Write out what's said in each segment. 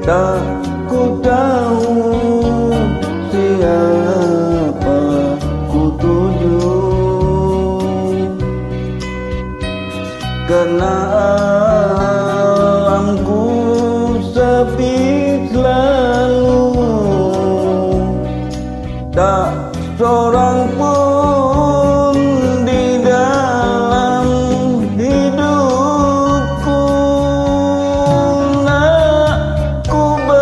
Tak ku tahu siapa ku tuju, karena alamku sepi selalu. Tak seorang pun di dalam hidupku nak ku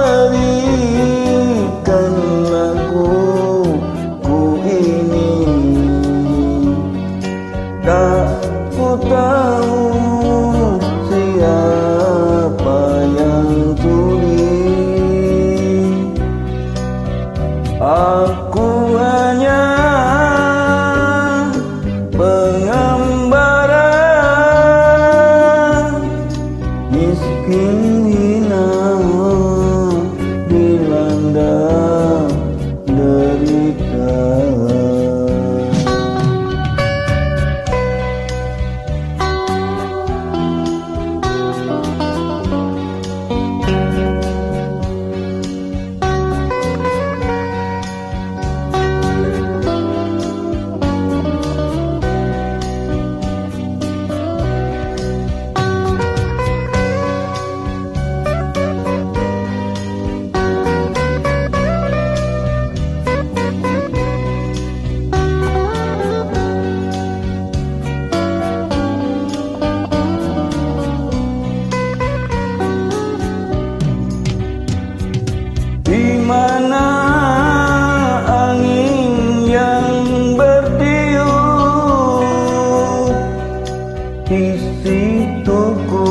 berikan laguku ini. Tak ku tahu siapa yang tulis, aku hanya pengembara miskin hina dilanda derita. Di mana angin yang bertiup, di situ ku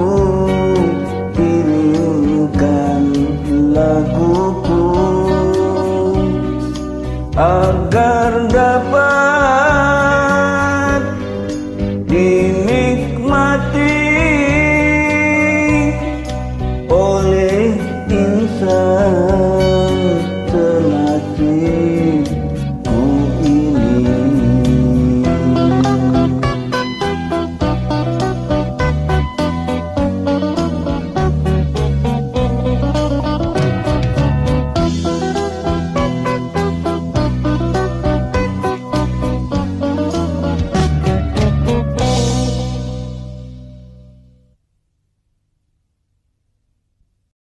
kirimkan laguku agar dapat